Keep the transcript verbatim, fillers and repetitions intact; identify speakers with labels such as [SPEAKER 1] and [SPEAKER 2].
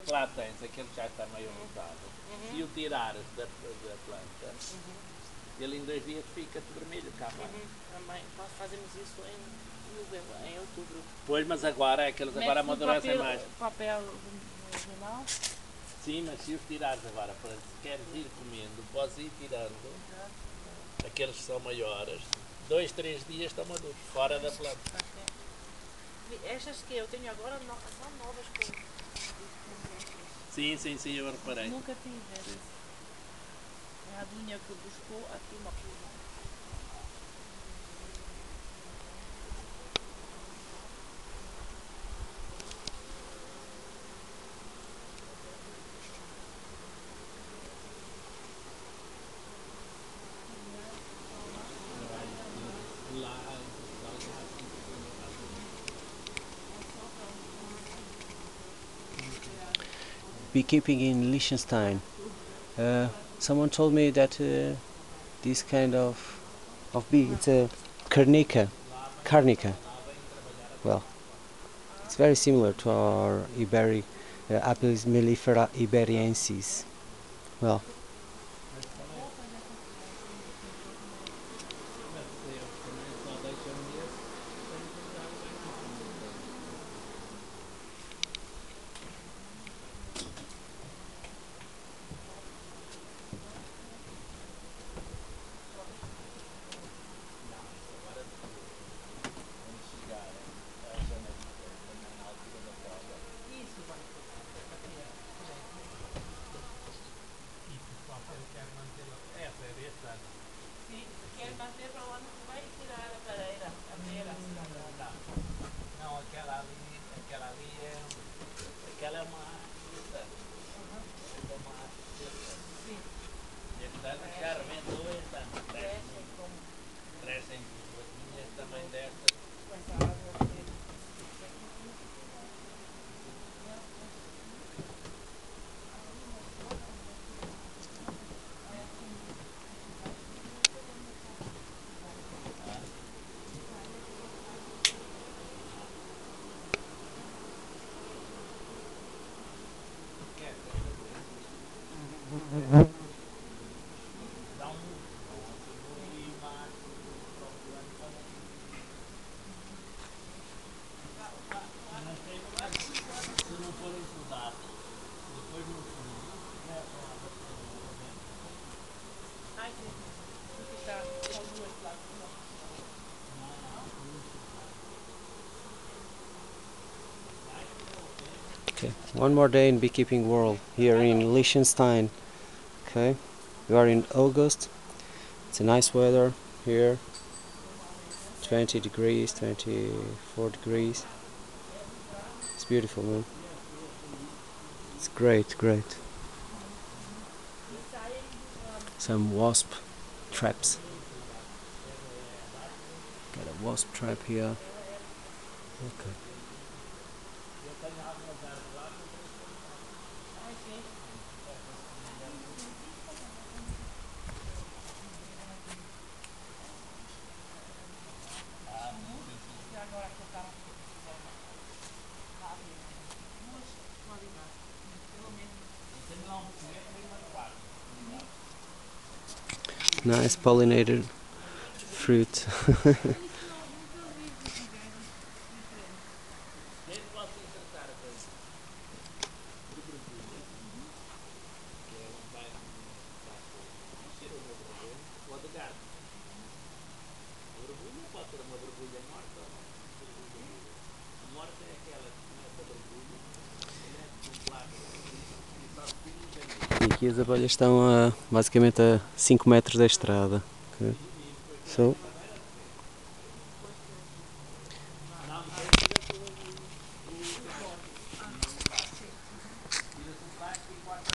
[SPEAKER 1] lá tens aquele que já está meio rosado.
[SPEAKER 2] Uhum.
[SPEAKER 1] Se o tirares da, da planta,
[SPEAKER 2] Uhum.
[SPEAKER 1] ele em dois dias fica-te vermelho cá mais.
[SPEAKER 2] Uhum. Também fazemos isso em novembro, em outubro.
[SPEAKER 1] Pois, mas agora, aqueles agora
[SPEAKER 2] Metes no
[SPEAKER 1] amadurecem
[SPEAKER 2] papel,
[SPEAKER 1] mais.
[SPEAKER 2] papel jornal.
[SPEAKER 1] Sim, mas se os tirares agora, para se queres ir comendo, podes ir tirando. Aqueles que são maiores, dois, três dias estão maduros, fora da planta.
[SPEAKER 2] Okay. Estas que eu tenho agora não, são novas com, com
[SPEAKER 1] Sim, sim, sim, eu reparei.
[SPEAKER 2] nunca tive. É a Dunha que buscou aqui uma coisa.
[SPEAKER 3] Beekeeping in Liechtenstein. Uh, someone told me that uh, this kind of of bee, it's a Carnica, Carnica. Well, it's very similar to our Iberi, uh, Apis mellifera iberiensis. Well,
[SPEAKER 2] Sim, quer manter para o ano que vem e tirar a pareira, a pera.
[SPEAKER 1] Não, aquela ali, aquela ali é, aquela é uma é uma
[SPEAKER 2] Sim.
[SPEAKER 1] este ano já arrebentou este ano, crescem,
[SPEAKER 2] Como
[SPEAKER 1] crescem duas minhas também destas.
[SPEAKER 2] essa água.
[SPEAKER 1] Se não forem estudados, depois no fundo, começam a bater novamente.
[SPEAKER 2] Ai, sim. Aqui está, são duas placas.
[SPEAKER 3] okay. One more day in beekeeping world here in Liechtenstein. Okay, we are in August. It's a nice weather here. twenty degrees, twenty-four degrees. It's beautiful, man. It's great, great. Some wasp traps. Got a wasp trap here. Okay. Nice pollinated fruit. E aqui as abelhas estão a, basicamente a cinco metros da estrada. Okay. So